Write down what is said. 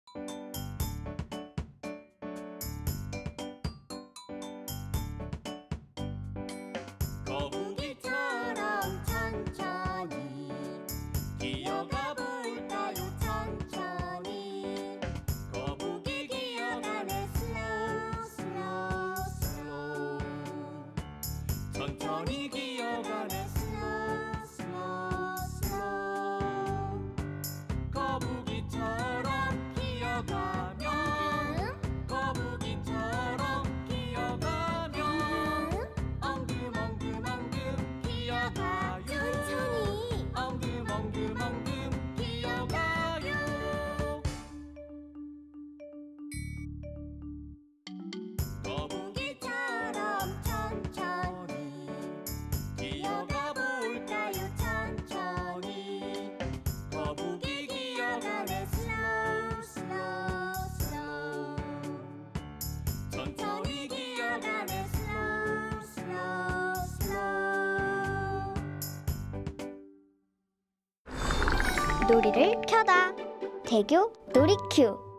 거북이처럼 천천히 기어가 볼까요? 천천히 거북이 기어가네 슬로우 슬로우 슬로우 천천히 기어가네 슬로우 슬로우 슬로우 거북이처럼 기어가면 거북이처럼 기어가면 엉금엉금엉금 기어가요 천천히 엉금엉금엉금 기어가요 거북이처럼 천천히 기어가 볼까요? 천천히 거북이 기어가네 슬로우 슬로우 슬로우 천천히 기어가네 슬로우 슬로우 슬로우 놀이를 켜다. 대교 놀이큐.